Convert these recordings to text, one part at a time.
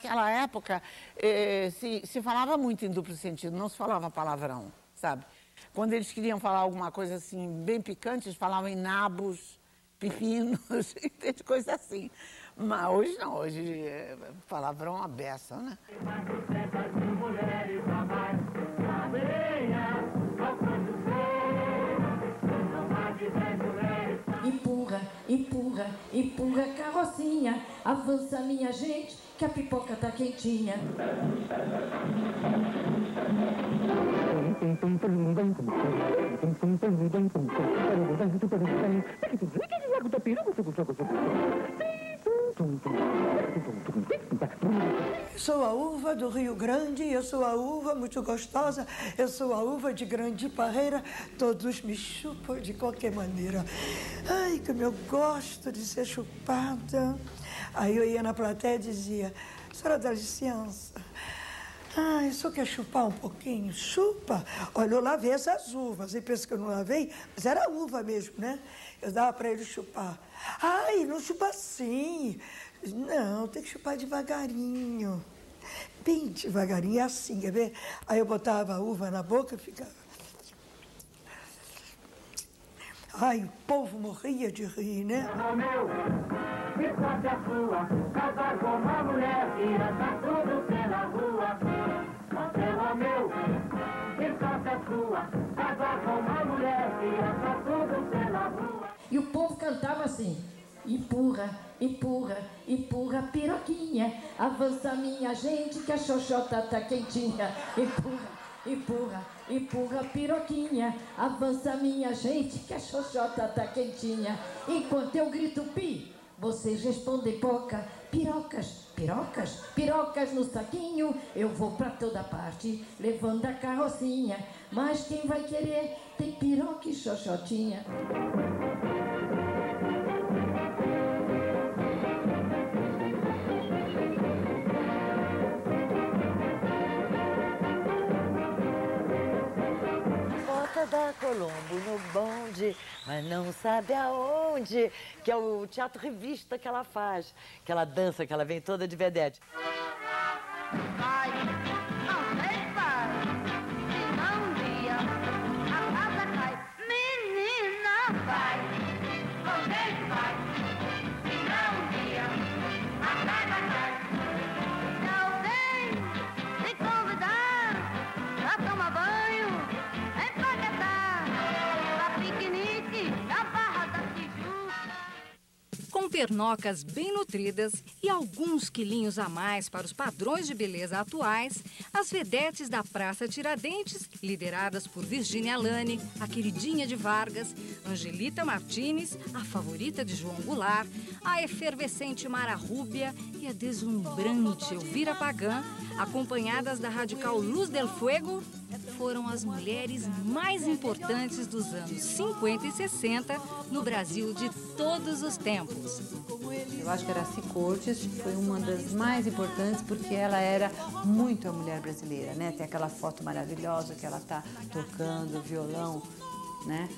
naquela época se falava muito em duplo sentido, não se falava palavrão, sabe? Quando eles queriam falar alguma coisa assim, bem picante, eles falavam em nabos, pepinos, coisa assim. Mas hoje não, hoje palavrão a beça, né? Empurra, empurra, empurra a carrocinha, avança minha gente, que a pipoca tá quentinha. Sou a uva do Rio Grande, eu sou a uva muito gostosa, eu sou a uva de Grande Parreira, todos me chupam de qualquer maneira. Ai, como eu gosto de ser chupada. Aí eu ia na plateia e dizia, senhora dá licença, o senhor quer chupar um pouquinho? Chupa. Olha, eu lavei essas uvas, e pensa que eu não lavei, mas era uva mesmo, né? Eu dava para ele chupar. Ai, não chupa assim. Não, tem que chupar devagarinho. Bem devagarinho, é assim, quer ver? Aí eu botava a uva na boca e ficava... Ai, o povo morria de rir, né? Romeu, que sorte a sua, casar com uma mulher que anda tudo pela rua. Seu Romeu, que sorte a sua, casar com uma mulher que anda tudo pela rua. E o povo cantava assim, empurra, empurra, empurra a piroquinha, avança minha gente que a xoxota tá quentinha. Empurra, empurra, empurra a piroquinha, avança minha gente que a xoxota tá quentinha. Enquanto eu grito pi, vocês respondem poca, pirocas, pirocas, pirocas no saquinho. Eu vou pra toda parte, levando a carrocinha, mas quem vai querer tem piroca e xoxotinha. Da Colombo no bonde, mas não sabe aonde, que é o teatro revista que ela faz, que ela dança, que ela vem toda de vedete. Vai, não sei, pai, se não um dia a casa cai. Menina, vai, não sei, vai, se não um dia a casa cai. Se alguém te convidar pra tomar banho, com pernocas bem nutridas e alguns quilinhos a mais para os padrões de beleza atuais, as vedetes da Praça Tiradentes, lideradas por Virgínia Lane, a queridinha de Vargas, Angelita Martínez, a favorita de João Goulart, a efervescente Mara Rúbia e a deslumbrante Elvira Pagan, acompanhadas da radical Luz del Fuego, foram as mulheres mais importantes dos anos 50 e 60 no Brasil de todos os tempos. Eu acho que Aracy Cortes foi uma das mais importantes porque ela era muito a mulher brasileira, né? Tem aquela foto maravilhosa que ela está tocando violão, né?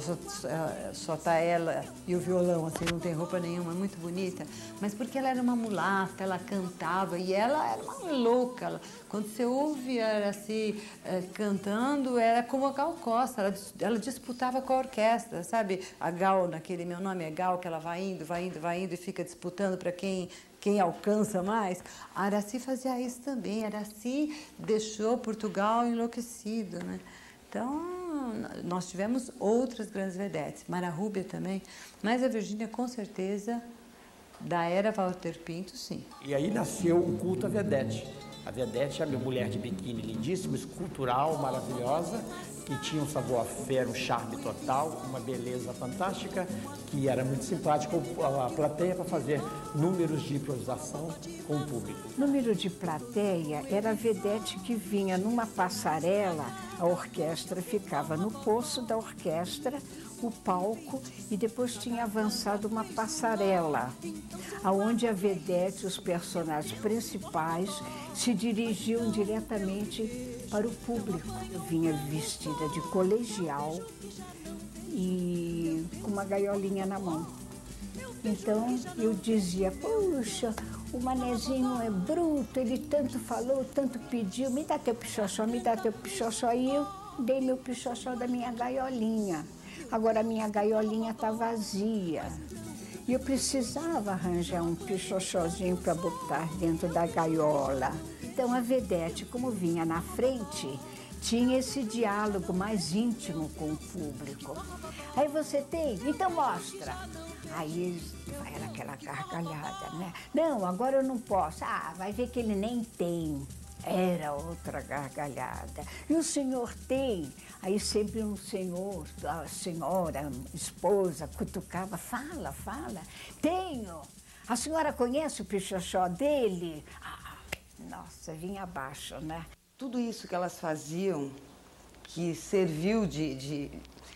Só tá ela e o violão, assim, não tem roupa nenhuma, é muito bonita. Mas porque ela era uma mulata, ela cantava e ela era uma louca. Quando você ouve a Aracy cantando, era como a Gal Costa, ela disputava com a orquestra, sabe? A Gal, naquele Meu Nome é Gal, que ela vai indo, vai indo, vai indo e fica disputando para quem alcança mais. A Aracy fazia isso também, a Aracy deixou Portugal enlouquecido, né? Então, nós tivemos outras grandes vedetes, Mara Rúbia também, mas a Virgínia, com certeza, da era Walter Pinto, sim. E aí nasceu o culto à vedete. A vedete é a minha mulher de biquíni lindíssima, escultural, maravilhosa, que tinha um savoir-faire, um charme total, uma beleza fantástica, que era muito simpática a plateia para fazer números de improvisação com o público. Número de plateia era a vedete que vinha numa passarela, a orquestra ficava no poço da orquestra, o palco, e depois tinha avançado uma passarela, aonde a vedete, os personagens principais, se dirigiam diretamente para o público. Eu vinha vestida de colegial e com uma gaiolinha na mão. Então eu dizia, puxa, O manezinho é bruto, ele tanto falou, tanto pediu, me dá teu pichochó, me dá teu pichochó. E eu dei meu pichochó da minha gaiolinha. Agora a minha gaiolinha está vazia. E eu precisava arranjar um pichochózinho para botar dentro da gaiola. Então a vedete, como vinha na frente, tinha esse diálogo mais íntimo com o público. Aí você tem? Então mostra. Aí era aquela gargalhada, né? Não, agora eu não posso. Ah, vai ver que ele nem tem. Era outra gargalhada. E o senhor tem? Aí sempre um senhor, a senhora, esposa, cutucava. Fala, fala. Tenho. A senhora conhece o pichochó dele? Ah, nossa, vinha abaixo, né? Tudo isso que elas faziam, que serviu de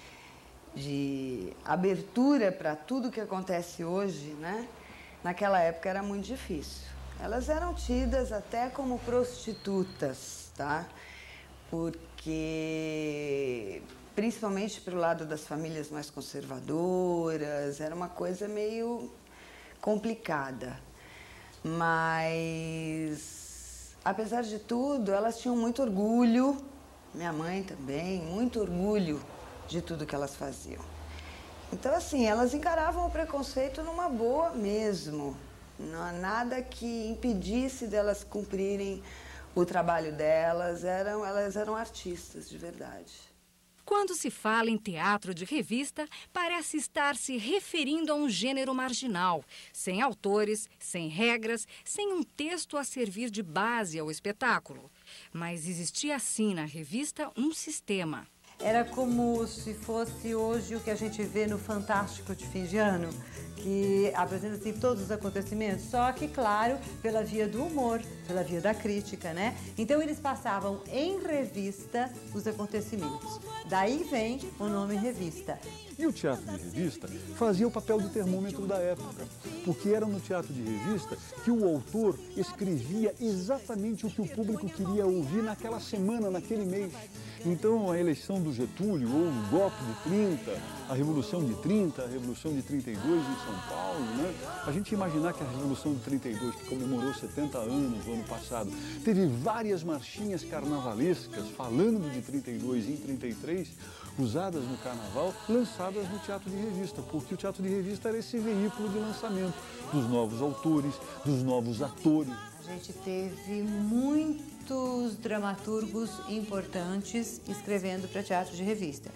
abertura para tudo que acontece hoje, né? Naquela época era muito difícil. Elas eram tidas até como prostitutas, tá? Porque, principalmente pelo lado das famílias mais conservadoras, era uma coisa meio complicada. Mas, apesar de tudo, elas tinham muito orgulho, minha mãe também, muito orgulho de tudo que elas faziam. Então, assim, elas encaravam o preconceito numa boa mesmo. Não há nada que impedisse delas cumprirem o trabalho delas. Elas eram artistas, de verdade. Quando se fala em teatro de revista, parece estar se referindo a um gênero marginal, sem autores, sem regras, sem um texto a servir de base ao espetáculo. Mas existia, sim, na revista, um sistema. Era como se fosse hoje o que a gente vê no Fantástico de fim de ano, que apresenta assim, todos os acontecimentos, só que, claro, pela via do humor, pela via da crítica, né? Então, eles passavam em revista os acontecimentos. Daí vem o nome revista. E o teatro de revista fazia o papel de termômetro da época, porque era no teatro de revista que o autor escrevia exatamente o que o público queria ouvir naquela semana, naquele mês. Então, a eleição do Getúlio, ou o golpe de 30, a Revolução de 30, a Revolução de 32 em São Paulo, né? A gente imaginar que a Revolução de 32, que comemorou 70 anos no ano passado, teve várias marchinhas carnavalescas falando de 32 em 33, usadas no carnaval, lançadas no teatro de revista, porque o teatro de revista era esse veículo de lançamento dos novos autores, dos novos atores. A gente teve muitos dramaturgos importantes escrevendo para teatro de revista.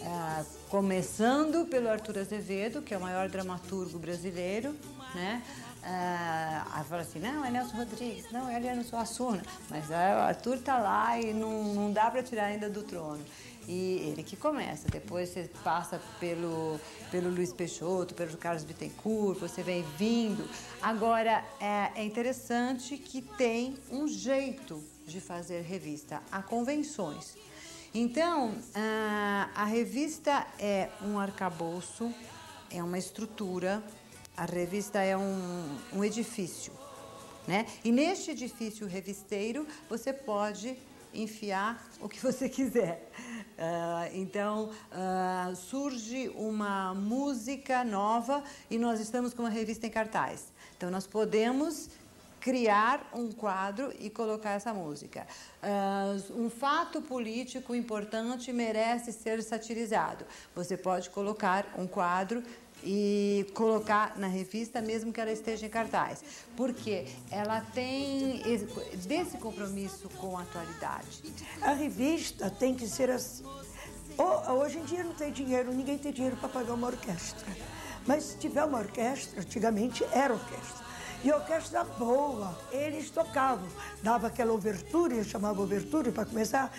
Começando pelo Arthur Azevedo, que é o maior dramaturgo brasileiro, né? Aí fala assim, não, é Nelson Rodrigues, não, é Ariano Suassuna, mas o Arthur está lá e não dá para tirar ainda do trono. E ele que começa, depois você passa pelo Luiz Peixoto, pelo Carlos Bittencourt, você vem vindo. Agora, é interessante que tem um jeito de fazer revista, há convenções. Então, a revista é um arcabouço, é uma estrutura, a revista é um edifício, né? E neste edifício revisteiro, você pode enfiar o que você quiser. Então, surge uma música nova e nós estamos com uma revista em cartaz. Então, nós podemos criar um quadro e colocar essa música. Um fato político importante merece ser satirizado. Você pode colocar um quadro e colocar na revista, mesmo que ela esteja em cartaz. Porque ela tem desse compromisso com a atualidade. A revista tem que ser assim. Hoje em dia não tem dinheiro, ninguém tem dinheiro para pagar uma orquestra. Mas se tiver uma orquestra, antigamente era orquestra. E orquestra boa, eles tocavam. Dava aquela overture, chamava overture para começar.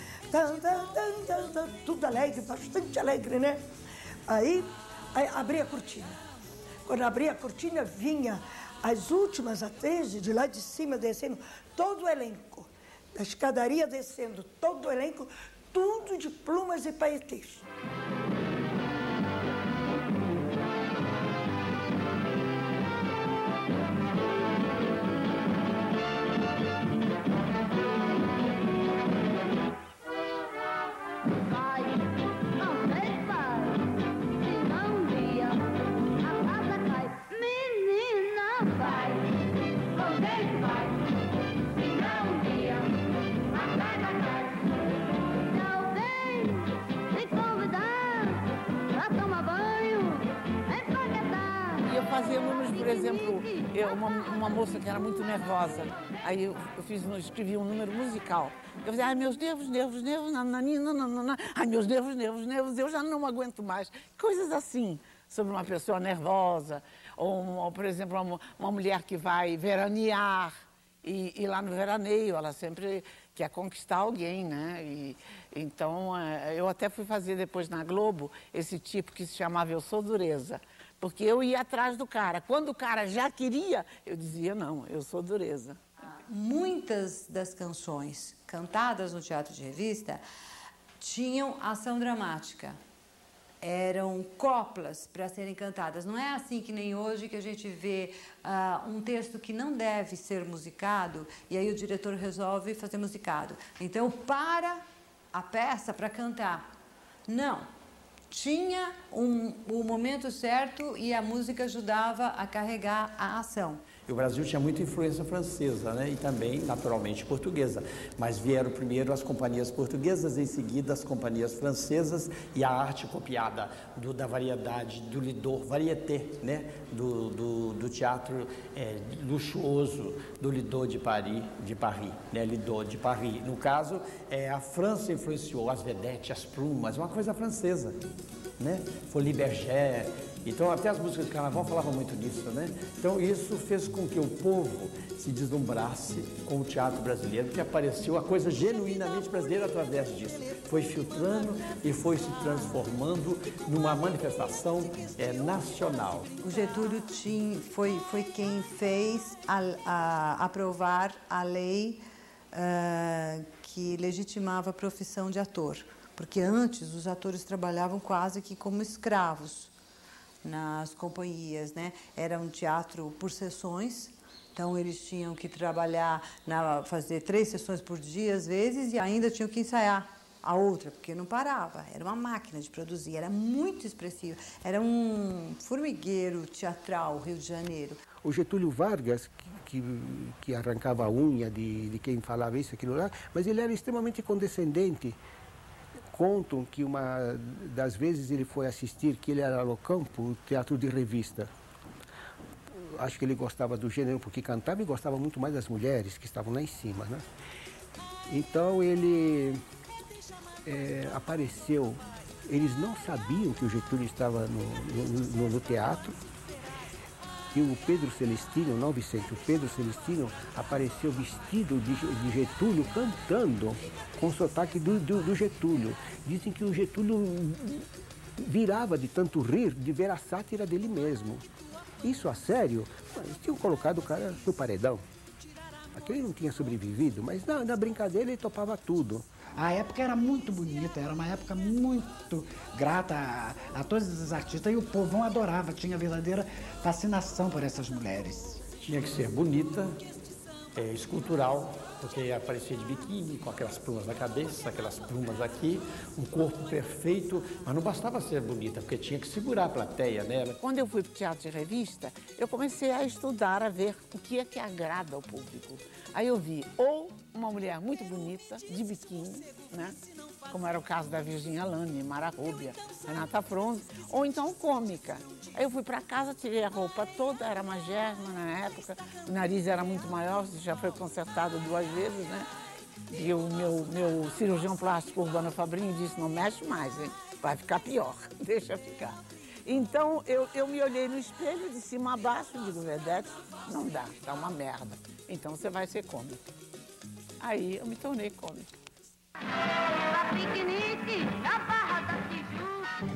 Tudo alegre, bastante alegre, né? Aí abria a cortina. Quando abria a cortina, vinha as últimas atrizes de lá de cima descendo, todo o elenco. Da escadaria descendo, todo o elenco, tudo de plumas e paetês. Vai, menina, vai, fazia números, por exemplo, uma moça que era muito nervosa. Aí eu escrevi um número musical. Eu fazia, ai, meus nervos, nananina, nanana, ai, meus nervos, eu já não aguento mais. Coisas assim, sobre uma pessoa nervosa. Ou por exemplo, uma mulher que vai veranear. E lá no veraneio, ela sempre quer conquistar alguém, né? Então, eu até fui fazer depois na Globo esse tipo que se chamava Eu Sou Dureza. Porque eu ia atrás do cara. Quando o cara já queria, eu dizia, não, eu sou dureza. Muitas das canções cantadas no teatro de revista tinham ação dramática. Eram coplas para serem cantadas. Não é assim que nem hoje que a gente vê um texto que não deve ser musicado e aí o diretor resolve fazer musicado. Então, para a peça para cantar. Não. Tinha o momento certo e a música ajudava a carregar a ação. E o Brasil tinha muita influência francesa, né? E também, naturalmente, portuguesa. Mas vieram primeiro as companhias portuguesas, em seguida as companhias francesas e a arte copiada da variedade, do Lido, varieté, né? Do teatro luxuoso, do Lido de Paris, né? Lido de Paris. No caso, a França influenciou as vedettes, as plumas, uma coisa francesa, né? Folie Bergère. Então, até as músicas de carnaval falavam muito disso, né? Então, isso fez com que o povo se deslumbrasse com o teatro brasileiro, que apareceu a coisa genuinamente brasileira através disso. Foi filtrando e foi se transformando numa manifestação nacional. O Getúlio foi quem fez aprovar a lei que legitimava a profissão de ator, porque antes os atores trabalhavam quase que como escravos nas companhias, né? Era um teatro por sessões, então eles tinham que trabalhar, fazer 3 sessões por dia às vezes e ainda tinham que ensaiar a outra, porque não parava, era uma máquina de produzir, era muito expressivo, era um formigueiro teatral, Rio de Janeiro. O Getúlio Vargas, que arrancava a unha de quem falava isso, aquilo lá, mas ele era extremamente condescendente. Contam que uma das vezes ele foi assistir, que ele era loucão, o teatro de revista. Acho que ele gostava do gênero porque cantava e gostava muito mais das mulheres que estavam lá em cima, né? Então ele apareceu, eles não sabiam que o Getúlio estava no teatro. E o Pedro Celestino, não Vicente, o Pedro Celestino apareceu vestido de Getúlio, cantando com sotaque do Getúlio. Dizem que o Getúlio virava de tanto rir, de ver a sátira dele mesmo. Isso a sério, eles tinham colocado o cara no paredão. Aquele não tinha sobrevivido, mas na brincadeira ele topava tudo. A época era muito bonita, era uma época muito grata a todos os artistas e o povão adorava, tinha verdadeira fascinação por essas mulheres. Tinha que ser bonita, escultural, porque aparecia de biquíni, com aquelas plumas na cabeça, aquelas plumas aqui, um corpo perfeito, mas não bastava ser bonita, porque tinha que segurar a plateia, né? Quando eu fui para o teatro de revista, eu comecei a estudar, a ver o que é que agrada ao público. Aí eu vi ou uma mulher muito bonita, de biquíni, né? Como era o caso da Virginia Lane, Mara Rúbia, Renata Fronze, ou então cômica. Aí eu fui para casa, tirei a roupa toda, era magérrima na época, o nariz era muito maior, já foi consertado 2 vezes, né? E o meu cirurgião plástico, Urbano Fabrini, disse, não mexe mais, hein? Vai ficar pior, deixa ficar. Então, eu me olhei no espelho, de cima a baixo, digo, vedete, não dá, tá uma merda. Então, você vai ser cômica. Aí, eu me tornei cômica. A piquenique na Barra da Tijuca.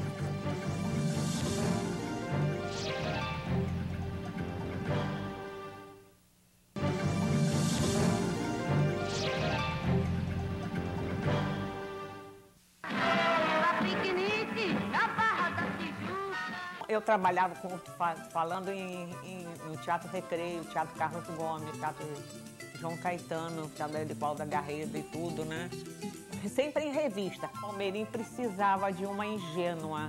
A piquenique na Barra da Tijuca. Eu trabalhava falando no Teatro Recreio, Teatro Carlos Gomes, Teatro João Caetano, Teatro de Paulo da Garreda e tudo, né? Sempre em revista. Palmeirim precisava de uma ingênua.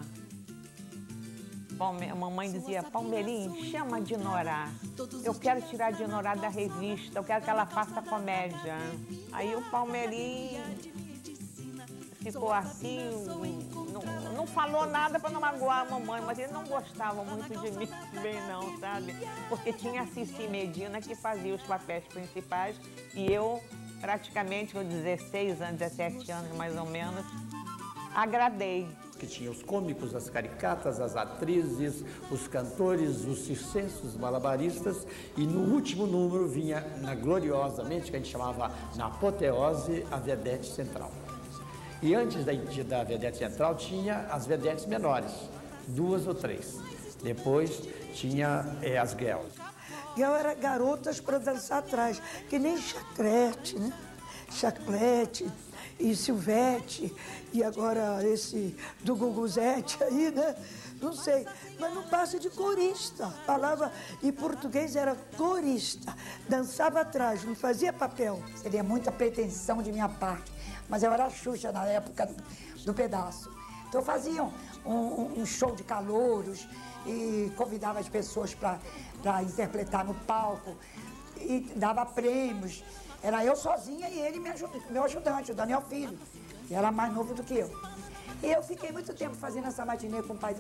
A mamãe dizia, Palmeirim, chama a Dinorá. Eu quero tirar a Dinorá da revista, eu quero que ela faça comédia. Aí o Palmeirim ficou assim, não falou nada para não magoar a mamãe, mas ele não gostava muito de mim também não, sabe? Porque tinha a Cici Medina que fazia os papéis principais e eu, praticamente com 16 anos, 17 anos mais ou menos, agradei. Que tinha os cômicos, as caricatas, as atrizes, os cantores, os circenses, os malabaristas, e no último número vinha, gloriosamente, que a gente chamava na apoteose, a vedete central. E antes da vedete central tinha as vedetes menores, 2 ou 3. Depois tinha as girls. Girl era garotas para dançar atrás, que nem Chaclete, né? Chaclete e Silvete, e agora esse do Guguzete aí, né? Não sei, mas não passa de corista. Falava em português, era corista. Dançava atrás, não fazia papel. Seria muita pretensão de minha parte, mas eu era Xuxa na época do pedaço. Então eu fazia um show de calouros e convidava as pessoas para interpretar no palco e dava prêmios. Era eu sozinha e ele, meu ajudante, o Daniel Filho, que era mais novo do que eu. E eu fiquei muito tempo fazendo essa matinê com o pai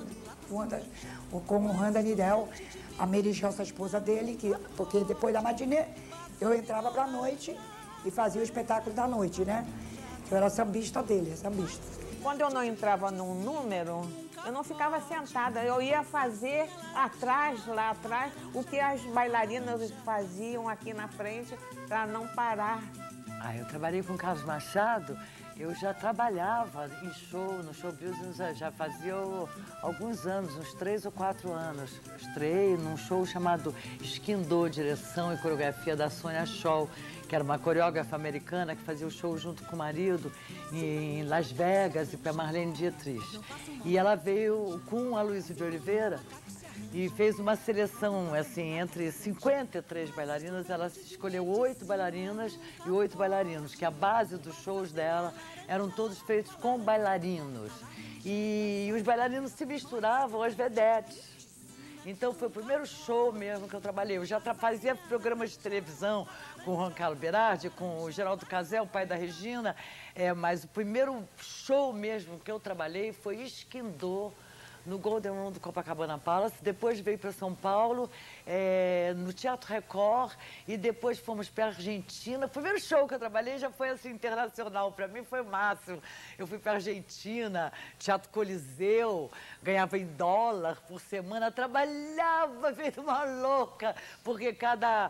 com o Randa Nidel, a Mary Gelsa, a esposa dele, porque depois da matinê eu entrava para a noite e fazia o espetáculo da noite, né? Eu era sambista dele, sambista. Quando eu não entrava num número, eu não ficava sentada, eu ia fazer lá atrás, o que as bailarinas faziam aqui na frente para não parar. Eu trabalhei com o Carlos Machado, eu já trabalhava em show, no show business, já fazia alguns anos, uns 3 ou 4 anos. Estreiei num show chamado Esquindô, direção e coreografia da Sônia Scholl, que era uma coreógrafa americana que fazia o show junto com o marido em Las Vegas e para Marlene Dietrich. E ela veio com a Luísa de Oliveira e fez uma seleção, assim, entre 53 bailarinas, ela escolheu 8 bailarinas e 8 bailarinos, que a base dos shows dela eram todos feitos com bailarinos. E os bailarinos se misturavam às vedetes. Então foi o primeiro show mesmo que eu trabalhei. Eu já fazia programas de televisão com o Juan Carlos Berardi, com o Geraldo Casel, o pai da Regina, mas o primeiro show mesmo que eu trabalhei foi Esquindô, no Golden Room do Copacabana Palace, depois veio para São Paulo, no Teatro Record, e depois fomos para a Argentina. O primeiro show que eu trabalhei já foi assim, internacional, para mim foi o máximo. Eu fui para a Argentina, Teatro Coliseu, ganhava em dólar por semana, trabalhava feito uma louca, porque cada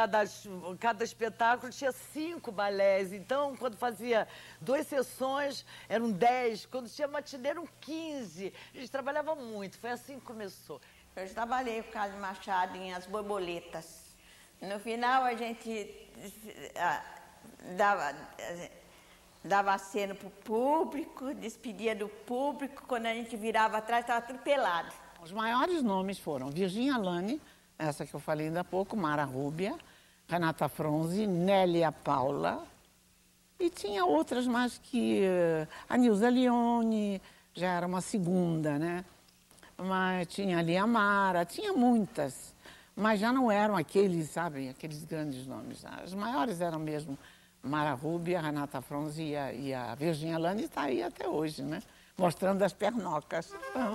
espetáculo tinha 5 balés, então quando fazia 2 sessões eram 10, quando tinha matinê eram 15, a gente trabalhava muito, foi assim que começou. Eu trabalhei com o Carlos Machado em As Borboletas. No final a gente dava aceno para o público, despedia do público, quando a gente virava atrás estava tudo pelado. Os maiores nomes foram Virginia Alane, essa que eu falei ainda há pouco, Mara Rúbia, Renata Fronzi, Nélia Paula, e tinha outras mais que a Nilza Leone, já era uma segunda, né? Mas tinha ali a Mara, tinha muitas, mas já não eram aqueles, sabe, aqueles grandes nomes. As maiores eram mesmo Mara Rúbia, Renata Fronzi e a Virginia Alane, está aí até hoje, né? Mostrando as pernocas.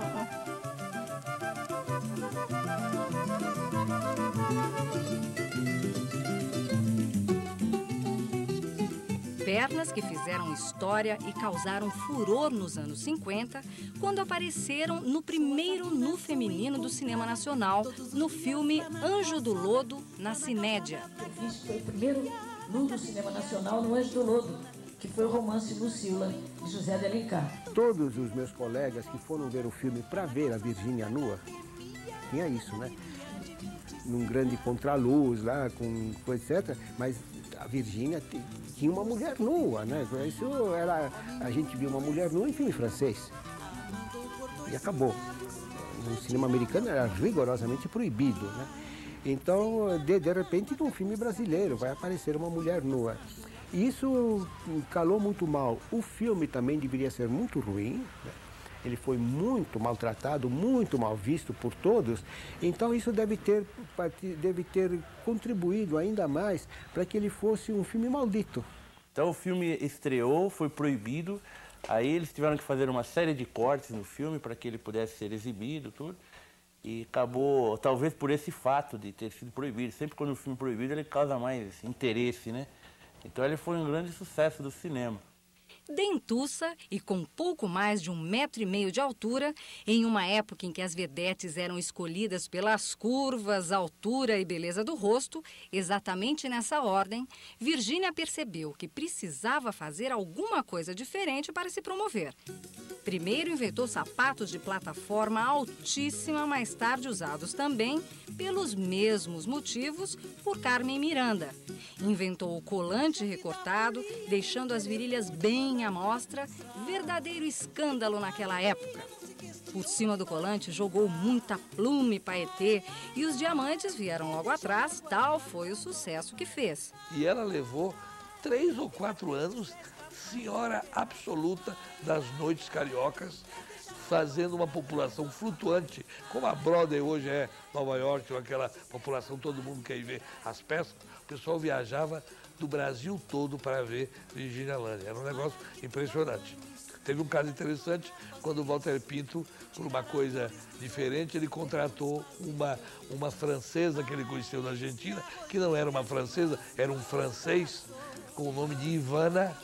Pernas que fizeram história e causaram furor nos anos 50, quando apareceram no primeiro nu feminino do cinema nacional, no filme Anjo do Lodo, na Cinédia. Foi o primeiro nu do cinema nacional no Anjo do Lodo, que foi o romance Lucila, de José de Alencar. Todos os meus colegas que foram ver o filme para ver a Virgínia nua, tinha isso, né? Num grande contraluz lá, com coisa, etc. Mas a Virgínia tinha uma mulher nua, né? Isso era, a gente viu uma mulher nua em filme francês. E acabou. No cinema americano era rigorosamente proibido, né? Então, de repente, num filme brasileiro vai aparecer uma mulher nua. E isso calou muito mal. O filme também deveria ser muito ruim, né? Ele foi muito maltratado, muito mal visto por todos. Então isso deve ter contribuído ainda mais para que ele fosse um filme maldito. Então o filme estreou, foi proibido, Aí eles tiveram que fazer uma série de cortes no filme para que ele pudesse ser exibido, tudo. E acabou, talvez por esse fato de ter sido proibido. Sempre quando o filme é proibido, ele causa mais interesse, né? Então ele foi um grande sucesso do cinema. Dentuça e com pouco mais de 1,5 metro de altura, em uma época em que as vedetes eram escolhidas pelas curvas, altura e beleza do rosto, exatamente nessa ordem, Virgínia percebeu que precisava fazer alguma coisa diferente para se promover. Primeiro inventou sapatos de plataforma altíssima, mais tarde usados também, pelos mesmos motivos, por Carmen Miranda. Inventou o colante recortado, deixando as virilhas bem à mostra, verdadeiro escândalo naquela época. Por cima do colante jogou muita plume paetê e os diamantes vieram logo atrás, tal foi o sucesso que fez. E ela levou 3 ou 4 anos, senhora absoluta das noites cariocas, fazendo uma população flutuante, como a Broadway hoje é Nova York, ou aquela população, todo mundo quer ir ver as peças. O pessoal viajava do Brasil todo para ver Virgínia Lani. Era um negócio impressionante. Teve um caso interessante, quando o Walter Pinto, por uma coisa diferente, ele contratou uma francesa que ele conheceu na Argentina, que não era uma francesa, era um francês, com o nome de Ivana,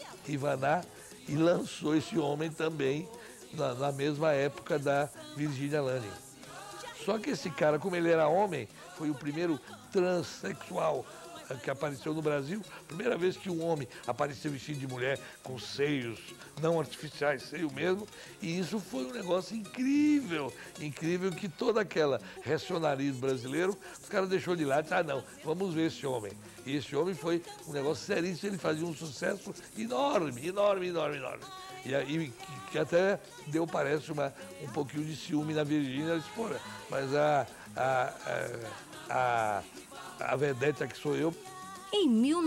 e lançou esse homem também na mesma época da Virgínia Lani. Só que esse cara, como ele era homem, foi o primeiro transexual que apareceu no Brasil. Primeira vez que um homem apareceu vestido de mulher, com seios não artificiais, seio mesmo. E isso foi um negócio incrível, incrível, que todo aquele racionalismo brasileiro, os caras deixou de lado e disseram, não, vamos ver esse homem. E esse homem foi um negócio seríssimo, ele fazia um sucesso enorme, enorme, enorme, enorme. E aí, que até deu, parece, um pouquinho de ciúme na Virgínia, ela disse, porra, mas a vedete que sou eu. Em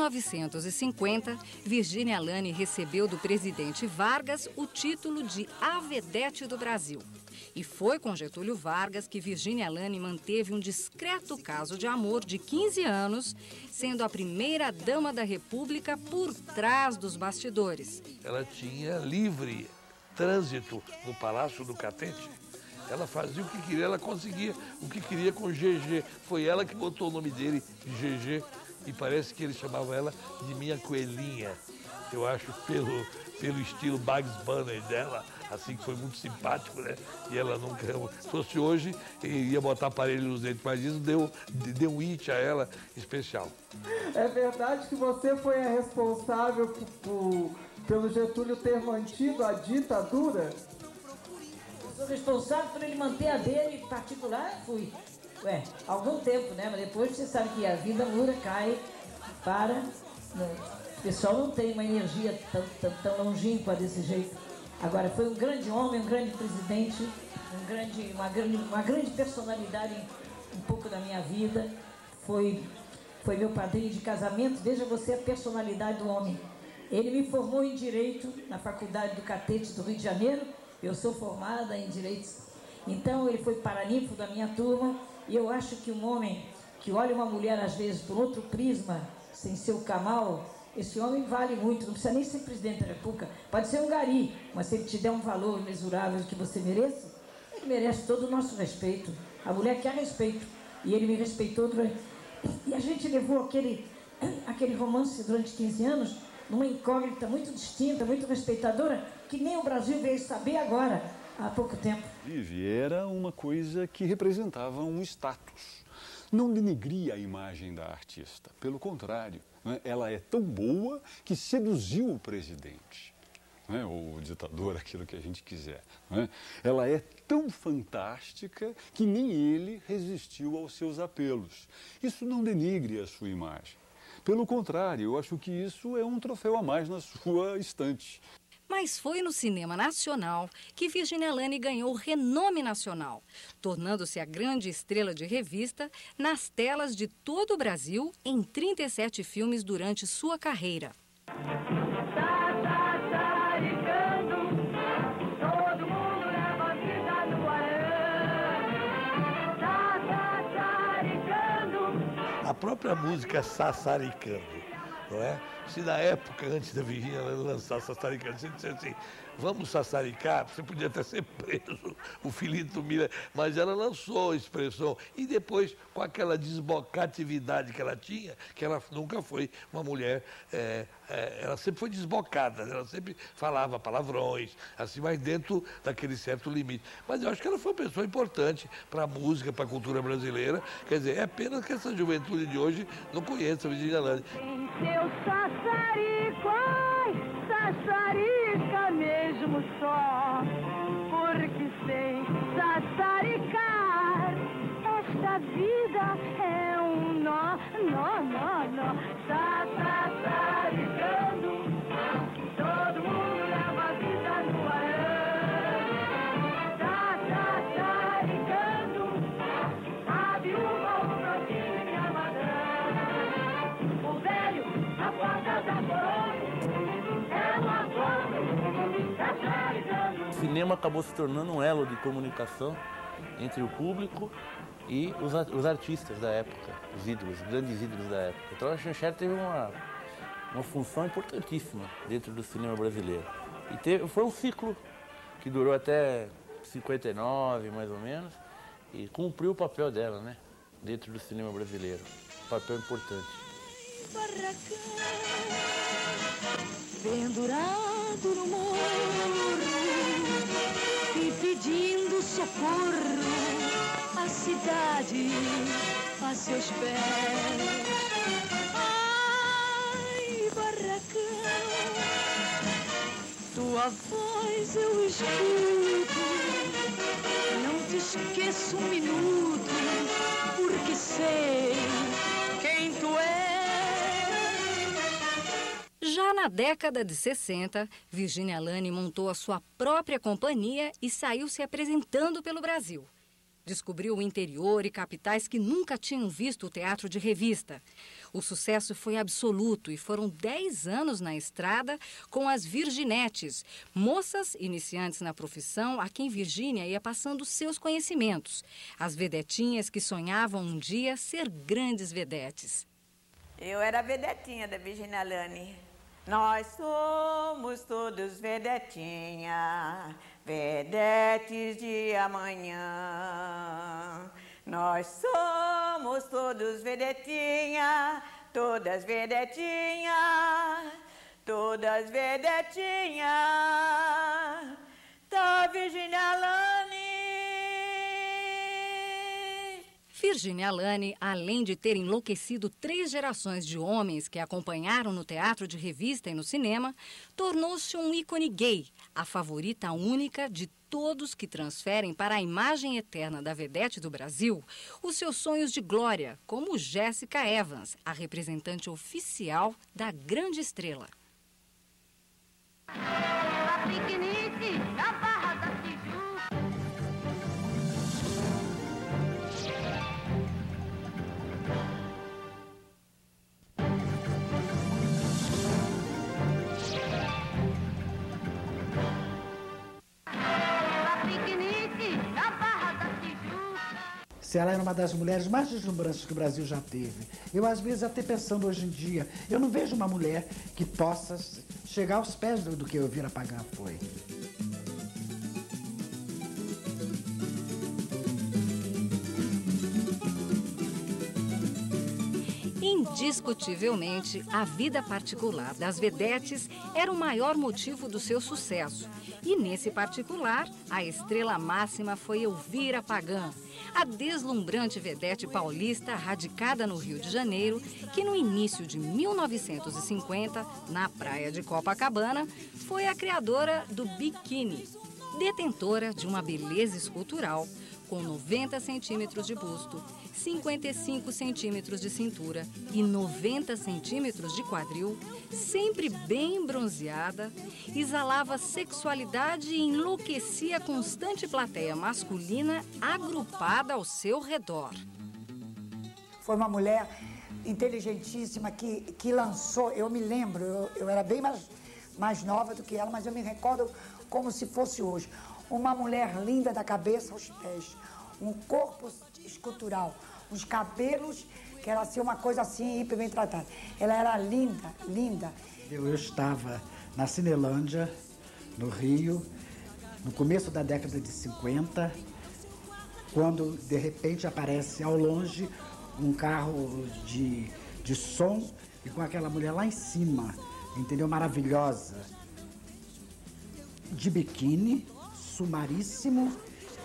1950, Virgínia Lani recebeu do presidente Vargas o título de A Vedete do Brasil. E foi com Getúlio Vargas que Virgínia Lani manteve um discreto caso de amor de 15 anos, sendo a primeira dama da República por trás dos bastidores. Ela tinha livre trânsito no Palácio do Catete. Ela fazia o que queria, ela conseguia o que queria com GG. Foi ela que botou o nome dele de GG e parece que ele chamava ela de Minha Coelhinha. Eu acho pelo estilo Bugs Bunny dela, assim, que foi muito simpático, né? E ela nunca, se fosse hoje, ia botar aparelho nos dentes, mas isso deu um hit a ela especial. É verdade que você foi a responsável pelo Getúlio ter mantido a ditadura? Sou responsável por ele manter a dele particular, fui. Algum tempo, né? Mas depois você sabe que a vida muda, cai, para. O pessoal não tem uma energia tão longínqua desse jeito. Agora, foi um grande homem, um grande presidente, uma grande personalidade um pouco da minha vida. Foi meu padrinho de casamento. Veja você a personalidade do homem. Ele me formou em Direito na Faculdade do Catete do Rio de Janeiro. Eu sou formada em Direitos. Então, ele foi paraninfo da minha turma. E eu acho que um homem que olha uma mulher, às vezes, por outro prisma, sem ser o Camal, esse homem vale muito. Não precisa nem ser presidente da República. Pode ser um gari, mas se ele te der um valor imensurável que você mereça, ele merece todo o nosso respeito. A mulher quer respeito. E ele me respeitou durante... E a gente levou aquele romance durante 15 anos numa incógnita muito distinta, muito respeitadora, que nem o Brasil veio saber agora, há pouco tempo. Vivi era uma coisa que representava um status. Não denegria a imagem da artista, pelo contrário, né? Ela é tão boa que seduziu o presidente, né? Ou o ditador, aquilo que a gente quiser, né? Ela é tão fantástica que nem ele resistiu aos seus apelos. Isso não denigre a sua imagem. Pelo contrário, eu acho que isso é um troféu a mais na sua estante. Mas foi no cinema nacional que Virgínia Lani ganhou renome nacional, tornando-se a grande estrela de revista nas telas de todo o Brasil em 37 filmes durante sua carreira. A própria música Sassaricando, não é? Se na época, antes da Virgínia lançar Sassaricando, você disse assim, vamos sassaricar, você podia até ser preso, o Filito Miller, mas ela lançou a expressão, e depois, com aquela desbocatividade que ela tinha, que ela nunca foi uma mulher, ela sempre foi desbocada, ela sempre falava palavrões, assim, mas dentro daquele certo limite. Mas eu acho que ela foi uma pessoa importante para a música, para a cultura brasileira, quer dizer, é pena que essa juventude de hoje não conheça a Virgínia Lani. Seu sassarico, ai, sassarica mesmo só, porque sem sassaricar, esta vida é um nó, sassaricando, todo mundo leva a vida no arame, sassaricando, a viúva, o brotinho e a madame, o velho, a porta da coroa, é um acordo, sassaricando. O cinema acabou se tornando um elo de comunicação entre o público e os artistas da época, os ídolos, os grandes ídolos da época. Então a chanchera teve uma função importantíssima dentro do cinema brasileiro. E foi um ciclo que durou até 59, mais ou menos, e cumpriu o papel dela, né, dentro do cinema brasileiro. Um papel importante. Pendurado no morro e pedindo socorro, a cidade a seus pés. Ai, barracão, tua voz eu escuto, não te esqueço um minuto, porque sei quem tu és. Já na década de 60, Virgínia Lani montou a sua própria companhia e saiu se apresentando pelo Brasil. Descobriu o interior e capitais que nunca tinham visto o teatro de revista. O sucesso foi absoluto e foram 10 anos na estrada com as Virginetes, moças iniciantes na profissão a quem Virgínia ia passando seus conhecimentos. As vedetinhas que sonhavam um dia ser grandes vedetes. Eu era a vedetinha da Virgínia Lani. Nós somos todos vedetinha, vedetes de amanhã. Nós somos todos vedetinha, todas vedetinha, todas vedetinha da Virgínia Lani. Virgínia Lani, além de ter enlouquecido 3 gerações de homens que a acompanharam no teatro de revista e no cinema, tornou-se um ícone gay, a favorita única de todos que transferem para a imagem eterna da vedete do Brasil os seus sonhos de glória, como Jéssica Evans, a representante oficial da grande estrela. A piquenique da Barra da Tijuca. Se ela era uma das mulheres mais deslumbrantes que o Brasil já teve. Eu, às vezes, até pensando hoje em dia, eu não vejo uma mulher que possa chegar aos pés do que Elvira Pagan foi. Indiscutivelmente, a vida particular das vedetes era o maior motivo do seu sucesso. E nesse particular, a estrela máxima foi Elvira Pagan, a deslumbrante vedete paulista radicada no Rio de Janeiro, que no início de 1950, na praia de Copacabana, foi a criadora do biquíni, detentora de uma beleza escultural, com 90 centímetros de busto, 55 centímetros de cintura e 90 centímetros de quadril, sempre bem bronzeada, exalava sexualidade e enlouquecia a constante plateia masculina agrupada ao seu redor. Foi uma mulher inteligentíssima que lançou, eu me lembro, eu era bem mais nova do que ela, mas eu me recordo como se fosse hoje. Uma mulher linda da cabeça aos pés, um corpo escultural, uns cabelos que era assim, uma coisa assim, hiper bem tratada. Ela era linda, linda. Eu estava na Cinelândia, no Rio, no começo da década de 50, quando de repente aparece ao longe um carro de som e com aquela mulher lá em cima, entendeu? Maravilhosa, de biquíni, sumaríssimo,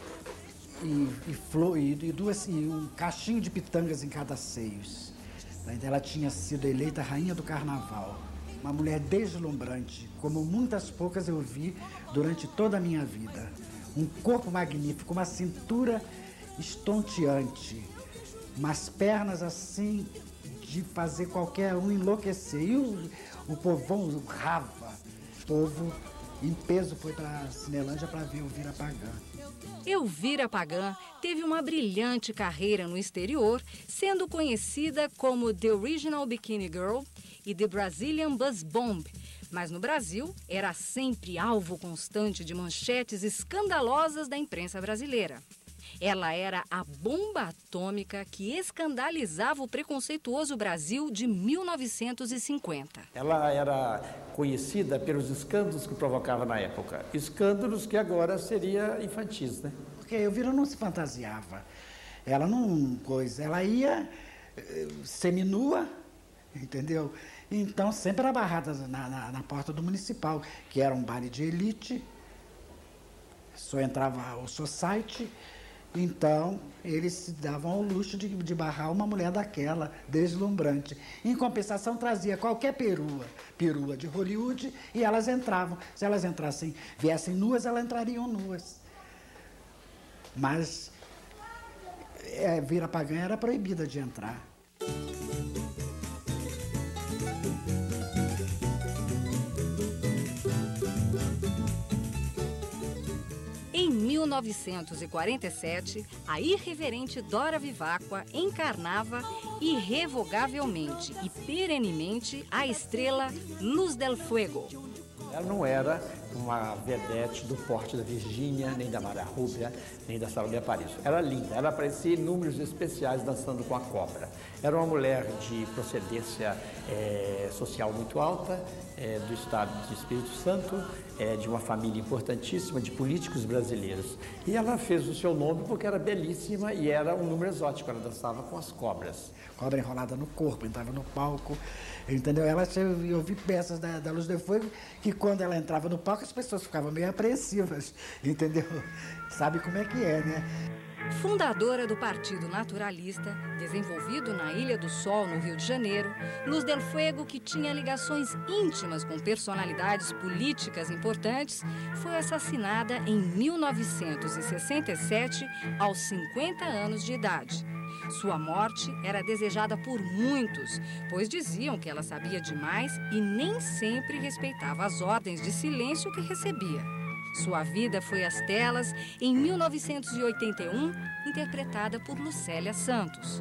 e um cachinho de pitangas em cada seios. Ela tinha sido eleita rainha do carnaval. Uma mulher deslumbrante, como muitas poucas eu vi durante toda a minha vida. Um corpo magnífico, uma cintura estonteante, umas pernas assim de fazer qualquer um enlouquecer. E o povão, o Rava, o povo em peso foi para a Cinelândia para ver Elvira Pagan. Elvira Pagan teve uma brilhante carreira no exterior, sendo conhecida como The Original Bikini Girl e The Brazilian Buzz Bomb. Mas no Brasil, era sempre alvo constante de manchetes escandalosas da imprensa brasileira. Ela era a bomba atômica que escandalizava o preconceituoso Brasil de 1950. Ela era conhecida pelos escândalos que provocava na época. Escândalos que agora seria infantis, né? Porque a Elvira não se fantasiava. Ela ela ia seminua, entendeu? Então sempre era barrada na porta do municipal, que era um baile de elite, só entrava o society. Então, eles se davam ao luxo de barrar uma mulher daquela, deslumbrante. Em compensação, trazia qualquer perua de Hollywood e elas entravam. Se elas viessem nuas, elas entrariam nuas. Mas Elvira Pagan era proibida de entrar. Em 1947, a irreverente Dora Viváqua encarnava irrevogavelmente e perenemente a estrela Luz del Fuego. Ela não era uma vedete do porte da Virgínia, nem da Maria Rúbia, nem da Salomé Paris. Era linda, ela aparecia em números especiais dançando com a cobra. Era uma mulher de procedência social muito alta, do estado de Espírito Santo, de uma família importantíssima, de políticos brasileiros. E ela fez o seu nome porque era belíssima e era um número exótico, ela dançava com as cobras. Cobra enrolada no corpo, entrava no palco, entendeu? Eu vi peças da Luz del Fuego que quando ela entrava no palco as pessoas ficavam meio apreensivas, entendeu? Sabe como é que é, né? Fundadora do Partido Naturalista, desenvolvido na Ilha do Sol, no Rio de Janeiro, Luz del Fuego, que tinha ligações íntimas com personalidades políticas importantes, foi assassinada em 1967, aos 50 anos de idade. Sua morte era desejada por muitos, pois diziam que ela sabia demais e nem sempre respeitava as ordens de silêncio que recebia. Sua vida foi às telas em 1981, interpretada por Lucélia Santos.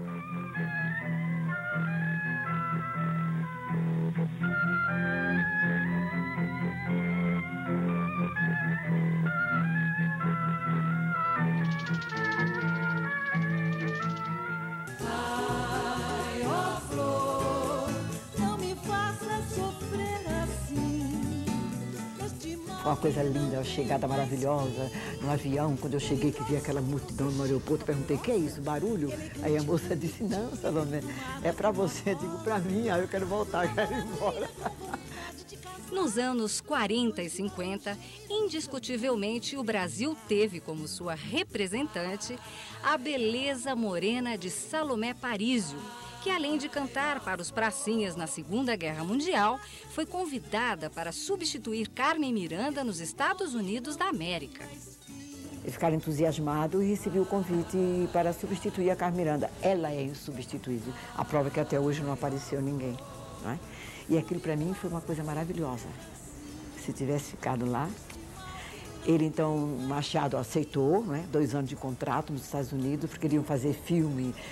Ai, ó flor, não me faça sofrer assim. Foi uma coisa linda, a chegada maravilhosa no avião. Quando eu cheguei, que vi aquela multidão no aeroporto, perguntei, o que é isso, barulho? Aí a moça disse, não, Salomé, é pra você. Eu digo, pra mim, aí eu quero voltar, quero ir embora. Nos anos 40 e 50, indiscutivelmente, o Brasil teve como sua representante a beleza morena de Salomé Parísio, que além de cantar para os pracinhas na Segunda Guerra Mundial, foi convidada para substituir Carmen Miranda nos Estados Unidos da América. Eles ficaram entusiasmados e recebi o convite para substituir a Carmen Miranda. Ela é insubstituível. A prova é que até hoje não apareceu ninguém, não é? E aquilo para mim foi uma coisa maravilhosa. Se tivesse ficado lá, ele então, Machado aceitou, né? 2 anos de contrato nos Estados Unidos, porque queriam fazer filme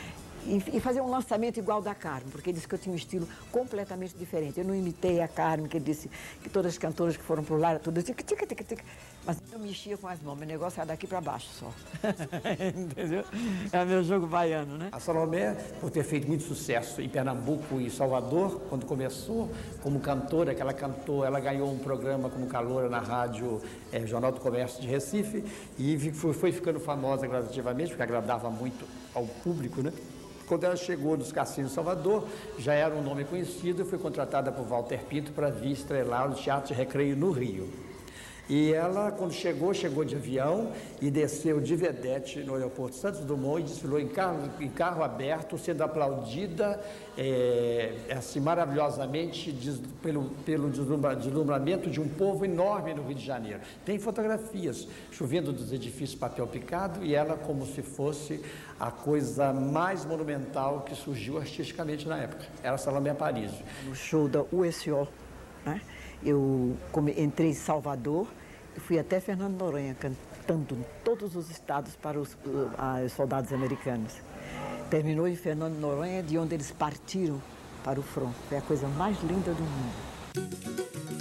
e fazer um lançamento igual da Carmen, porque ele disse que eu tinha um estilo completamente diferente. Eu não imitei a Carmen, que ele disse que todas as cantoras que foram pro lar, todas tica, mas eu mexia com as mãos, meu negócio era daqui para baixo só. Entendeu? É o meu jogo baiano, né? A Salomé, por ter feito muito sucesso em Pernambuco e Salvador, quando começou como cantora, que ela cantou, ela ganhou um programa como caloura na rádio Jornal do Comércio de Recife, e foi ficando famosa gradativamente, porque agradava muito ao público, né? Quando ela chegou nos Cassinos de Salvador, já era um nome conhecido e foi contratada por Walter Pinto para vir estrelar no Teatro de Recreio no Rio. E ela, quando chegou de avião e desceu de vedete no aeroporto Santos Dumont e desfilou em carro aberto, sendo aplaudida assim, maravilhosamente pelo deslumbramento de um povo enorme no Rio de Janeiro. Tem fotografias chovendo dos edifícios papel picado e ela como se fosse a coisa mais monumental que surgiu artisticamente na época. Era Salomé Aparicio. No show da USO, né? Eu entrei em Salvador e fui até Fernando Noronha, cantando em todos os estados para os soldados americanos. Terminou em Fernando Noronha, de onde eles partiram para o front. Foi a coisa mais linda do mundo.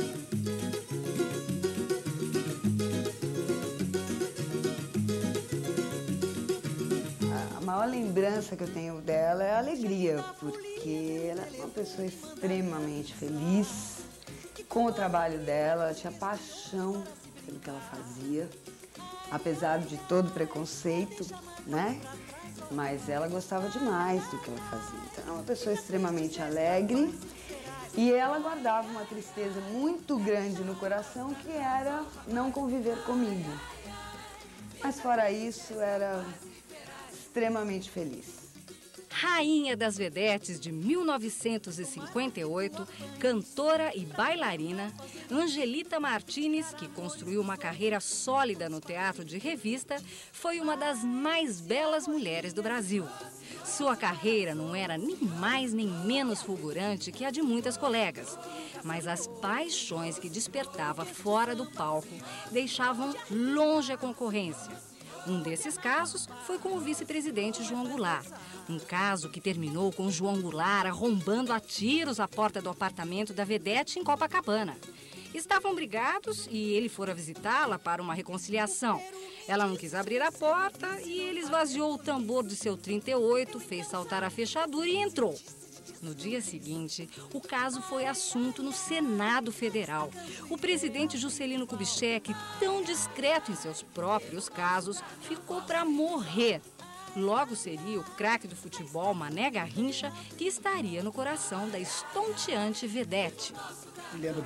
A maior lembrança que eu tenho dela é a alegria, porque ela é uma pessoa extremamente feliz com o trabalho dela, ela tinha paixão pelo que ela fazia, apesar de todo preconceito, né? Mas ela gostava demais do que ela fazia. Então, é uma pessoa extremamente alegre e ela guardava uma tristeza muito grande no coração, que era não conviver comigo. Mas fora isso, era extremamente feliz. Rainha das Vedetes de 1958, cantora e bailarina, Angelita Martínez, que construiu uma carreira sólida no teatro de revista, foi uma das mais belas mulheres do Brasil. Sua carreira não era nem mais nem menos fulgurante que a de muitas colegas, mas as paixões que despertava fora do palco deixavam longe a concorrência. Um desses casos foi com o vice-presidente João Goulart. Um caso que terminou com João Goulart arrombando a tiros a porta do apartamento da vedete em Copacabana. Estavam brigados e ele fora visitá-la para uma reconciliação. Ela não quis abrir a porta e ele esvaziou o tambor de seu 38, fez saltar a fechadura e entrou. No dia seguinte, o caso foi assunto no Senado Federal. O presidente Juscelino Kubitschek, tão discreto em seus próprios casos, ficou para morrer. Logo seria o craque do futebol, Mané Garrincha, que estaria no coração da estonteante vedete. Eu lembro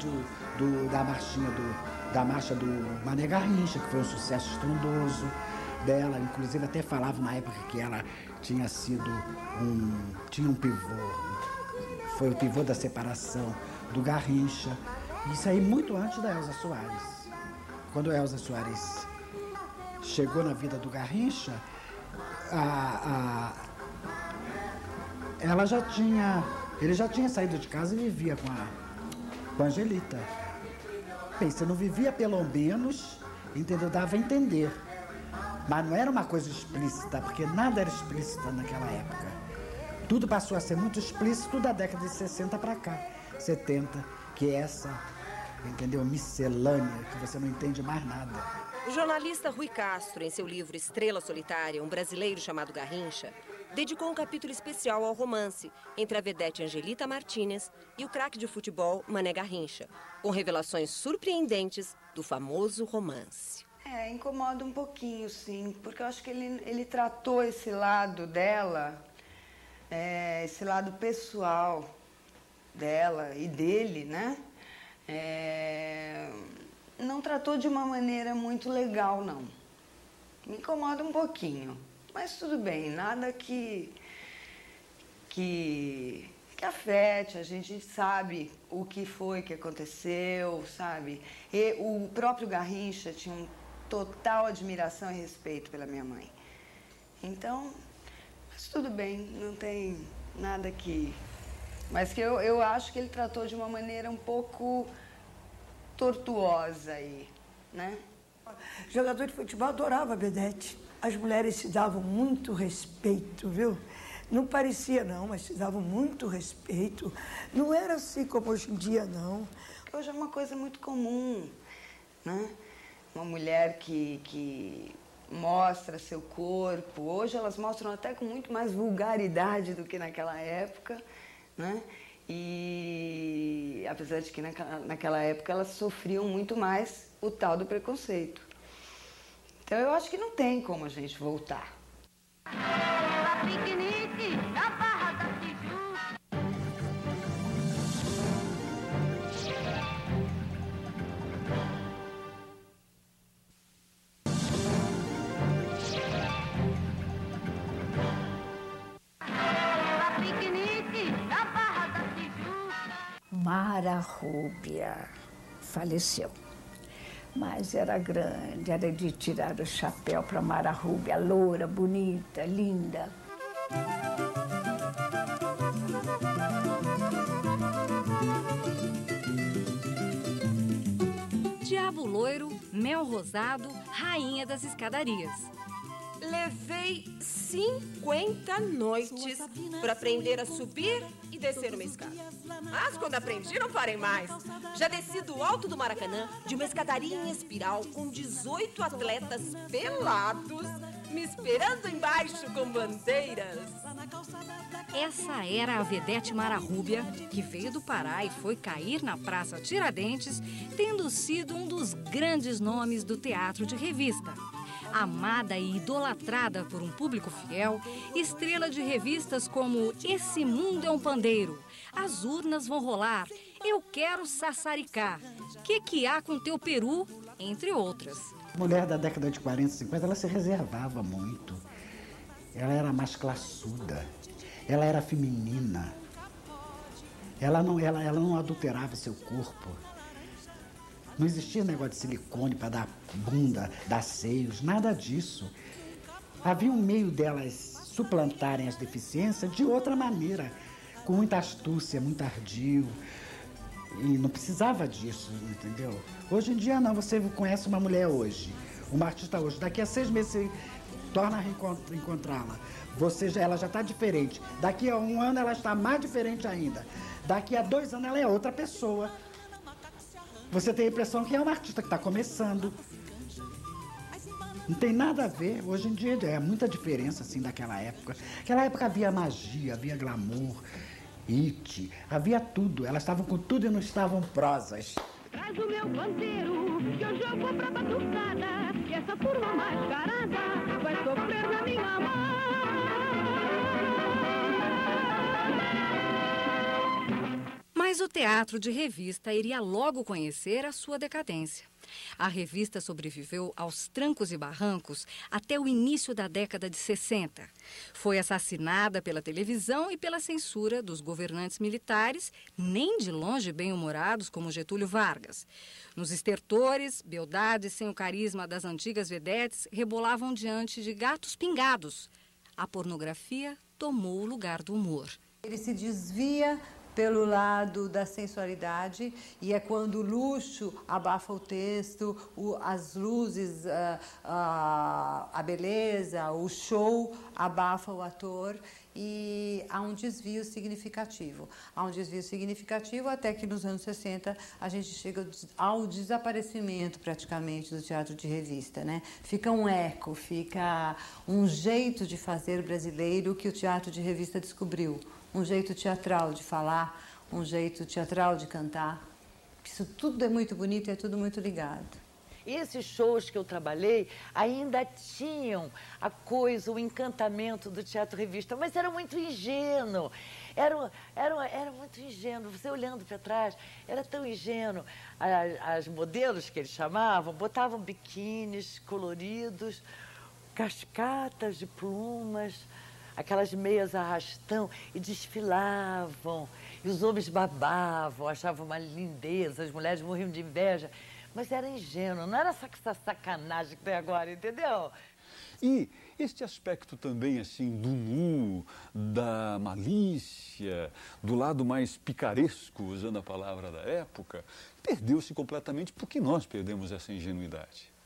da marcha do Mané Garrincha, que foi um sucesso estrondoso dela. Inclusive até falava na época que ela tinha um pivô. Foi o pivô da separação do Garrincha. Isso aí muito antes da Elza Soares. Quando a Elza Soares chegou na vida do Garrincha, ele já tinha saído de casa e vivia com a Angelita. Bem, você não vivia pelo menos, entendeu? Dava a entender. Mas não era uma coisa explícita, porque nada era explícita naquela época. Tudo passou a ser muito explícito da década de 60 para cá, 70, que é essa, entendeu, miscelânea, que você não entende mais nada. O jornalista Rui Castro, em seu livro Estrela Solitária, um brasileiro chamado Garrincha, dedicou um capítulo especial ao romance entre a vedete Angelita Martínez e o craque de futebol Mané Garrincha, com revelações surpreendentes do famoso romance. Incomoda um pouquinho, sim, porque eu acho que ele tratou esse lado dela, esse lado pessoal dela e dele, né? Não tratou de uma maneira muito legal, não. Me incomoda um pouquinho, mas tudo bem, nada que afete, a gente sabe o que foi que aconteceu, sabe? E o próprio Garrincha tinha total admiração e respeito pela minha mãe. Então, mas tudo bem, não tem nada que... Mas que eu acho que ele tratou de uma maneira um pouco tortuosa aí, né? Jogador de futebol adorava a vedete. As mulheres se davam muito respeito, viu? Não parecia não, mas se davam muito respeito. Não era assim como hoje em dia, não. Hoje é uma coisa muito comum, né? Uma mulher que mostra seu corpo. Hoje elas mostram até com muito mais vulgaridade do que naquela época, né? E apesar de que naquela época elas sofriam muito mais o tal do preconceito. Então eu acho que não tem como a gente voltar. Piquenique na Barra da Tijuca. Piquenique na Barra da Tijuca. Mara Rúbia faleceu. Mas era grande, era de tirar o chapéu para Mara Rúbia, loura, bonita, linda. Diabo loiro, mel rosado, rainha das escadarias. Levei 50 noites para aprender a subir e descer uma escada. Mas quando aprendi, não parei mais. Já desci do alto do Maracanã de uma escadaria em espiral com 18 atletas pelados me esperando embaixo com bandeiras. Essa era a vedete Mara Rúbia, que veio do Pará e foi cair na Praça Tiradentes, tendo sido um dos grandes nomes do teatro de revista. Amada e idolatrada por um público fiel, estrela de revistas como Esse Mundo é um Pandeiro, As Urnas Vão Rolar, Eu Quero Sassaricá, Que há com teu peru, entre outras. Mulher da década de 40, 50, ela se reservava muito. Ela era mais classuda, ela era feminina. Ela não adulterava seu corpo. Não existia negócio de silicone para dar bunda, dar seios, nada disso. Havia um meio delas suplantarem as deficiências de outra maneira, com muita astúcia, muito ardil. E não precisava disso, entendeu? Hoje em dia não, você conhece uma mulher hoje, uma artista hoje, daqui a 6 meses você torna a encontrá-la. Ela já está diferente. Daqui a 1 ano ela está mais diferente ainda. Daqui a 2 anos ela é outra pessoa. Você tem a impressão que é uma artista que está começando. Não tem nada a ver. Hoje em dia é muita diferença assim daquela época. Naquela época havia magia, havia glamour, it, havia tudo. Elas estavam com tudo e não estavam prosas. Traz o meu pandeiro, que hoje eu vou pra batucada, e essa turma mascarada vai sofrer na minha mão. Mas o teatro de revista iria logo conhecer a sua decadência. A revista sobreviveu aos trancos e barrancos até o início da década de 60. Foi assassinada pela televisão e pela censura dos governantes militares, nem de longe bem-humorados como Getúlio Vargas. Nos estertores, beldades sem o carisma das antigas vedetes rebolavam diante de gatos pingados. A pornografia tomou o lugar do humor. Ele se desvia pelo lado da sensualidade, e é quando o luxo abafa o texto, as luzes, a beleza, o show abafa o ator, e há um desvio significativo. Há um desvio significativo até que nos anos 60 a gente chega ao desaparecimento praticamente do teatro de revista, né? Fica um eco, fica um jeito de fazer brasileiro que o teatro de revista descobriu. Um jeito teatral de falar, um jeito teatral de cantar. Isso tudo é muito bonito e é tudo muito ligado. Esses shows que eu trabalhei ainda tinham a coisa, o encantamento do teatro-revista, mas era muito ingênuo. Era muito ingênuo. Você olhando para trás, era tão ingênuo. As modelos que eles chamavam, botavam biquínis coloridos, cascatas de plumas, aquelas meias arrastão, e desfilavam. E os homens babavam, achavam uma lindeza, as mulheres morriam de inveja. Mas era ingênuo, não era essa sacanagem que tem agora, entendeu? E este aspecto também, assim, do nu, da malícia, do lado mais picaresco, usando a palavra da época, perdeu-se completamente porque nós perdemos essa ingenuidade.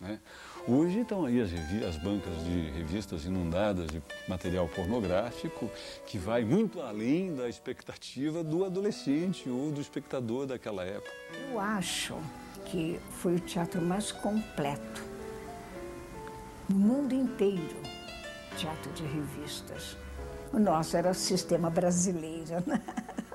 né? Hoje estão aí as bancas de revistas inundadas de material pornográfico que vai muito além da expectativa do adolescente ou do espectador daquela época. Eu acho que foi o teatro mais completo no mundo inteiro, teatro de revistas. O nosso era o sistema brasileiro, né?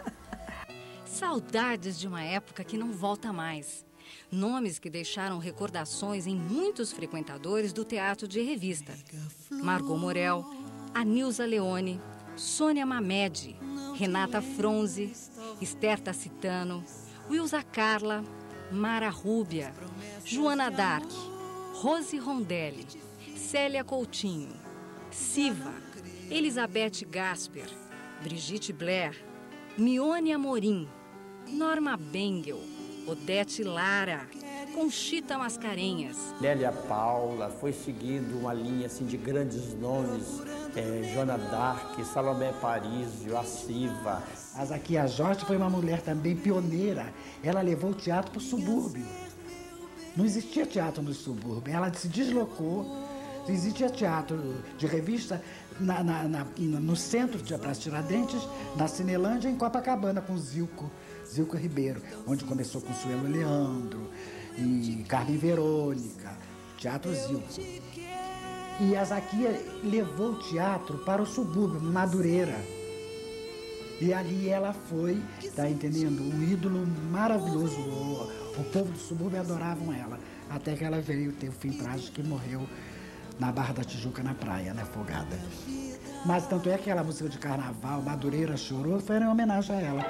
Saudades de uma época que não volta mais. Nomes que deixaram recordações em muitos frequentadores do teatro de revista. Margot Morel, Anilza Leone, Sônia Mamed, Renata Fronze, Esther Tacitano, Wilza Carla, Mara Rúbia, Joana Dark, Rose Rondelli, Célia Coutinho, Siva, Elizabeth Gasper, Brigitte Blair, Mione Amorim, Norma Bengel, Odete Lara, Conchita Mascarenhas. Lélia Paula, foi seguindo uma linha assim, de grandes nomes, Joana d'Arc, Salomé Parísio, a Siva. A Zaquia Jorge foi uma mulher também pioneira. Ela levou o teatro para o subúrbio. Não existia teatro no subúrbio. Ela se deslocou. Existia teatro de revista no centro de Praça Tiradentes, na Cinelândia, em Copacabana, com Zilco Ribeiro, onde começou com Suelo Leandro e Carmen Verônica, Teatro Zilco. E a Zaquia levou o teatro para o subúrbio, Madureira. E ali ela foi, tá entendendo, um ídolo maravilhoso. O povo do subúrbio adoravam ela, até que ela veio ter o fim trágico que morreu na Barra da Tijuca, na praia, né, afogada. Mas tanto é que aquela música de carnaval, Madureira Chorou, foi em homenagem a ela.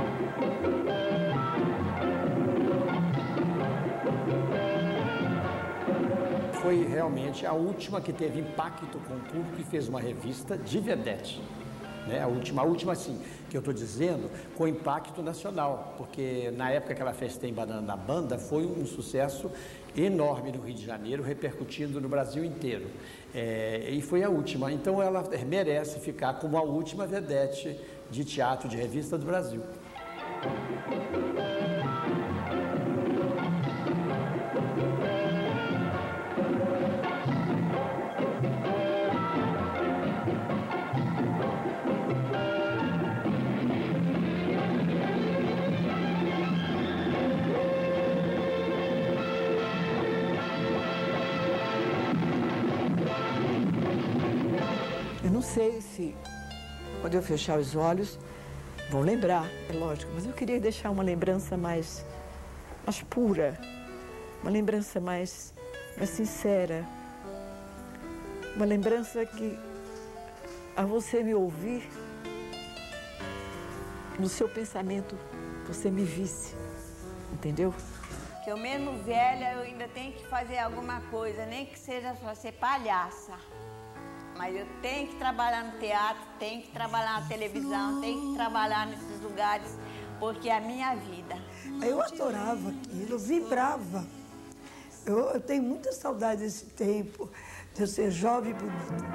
Foi realmente a última que teve impacto com o público e fez uma revista de vedete. Né? A última assim, que eu estou dizendo, com impacto nacional, porque na época que ela fez Tem Banana na Banda, foi um sucesso enorme no Rio de Janeiro, repercutindo no Brasil inteiro. E foi a última. Então ela merece ficar como a última vedete de teatro de revista do Brasil. Eu não sei se, quando eu fechar os olhos, vou lembrar, é lógico, mas eu queria deixar uma lembrança mais pura, uma lembrança mais sincera, uma lembrança que, a você me ouvir, no seu pensamento, você me visse, entendeu? Que eu mesmo velha, eu ainda tenho que fazer alguma coisa, nem que seja para ser palhaça. Mas eu tenho que trabalhar no teatro, tenho que trabalhar na televisão, tenho que trabalhar nesses lugares, porque é a minha vida. Eu adorava aquilo, eu vibrava. Eu tenho muita saudade desse tempo, de eu ser jovem e bonita.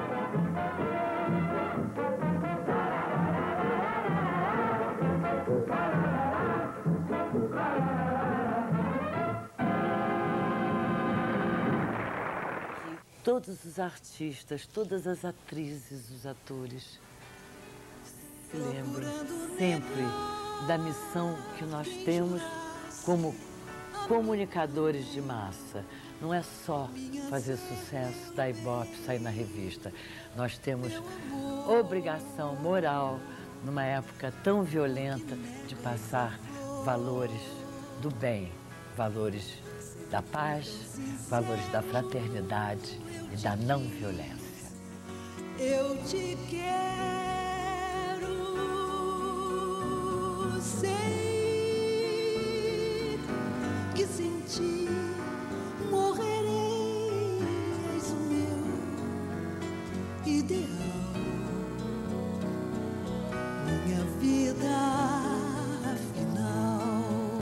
Todos os artistas, todas as atrizes, os atores se lembram sempre da missão que nós temos como comunicadores de massa. Não é só fazer sucesso, dar ibope, sair na revista. Nós temos obrigação moral, numa época tão violenta, de passar valores do bem, valores da paz, valores da fraternidade e da não violência. Eu te quero, sei que sem ti morrerei, és o meu ideal, minha vida final.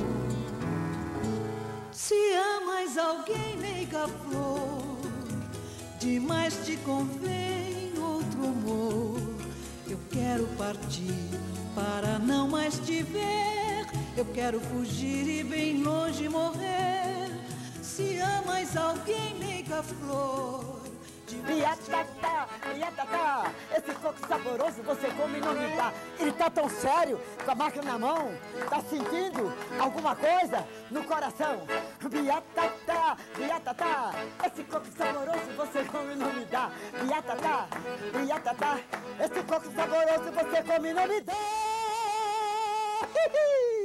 Se amas alguém, nega flor, demais te convém outro amor. Eu quero partir para não mais te ver. Eu quero fugir e bem longe morrer. Se amas alguém, nega flor. Biatatá, biatatá, esse coco saboroso você come e não me dá. Ele tá tão sério, com a máquina na mão, tá sentindo alguma coisa no coração. Biatatá, biatatá, esse coco saboroso você come e não me dá. Biatatá, biatatá, esse coco saboroso você come e não me dá.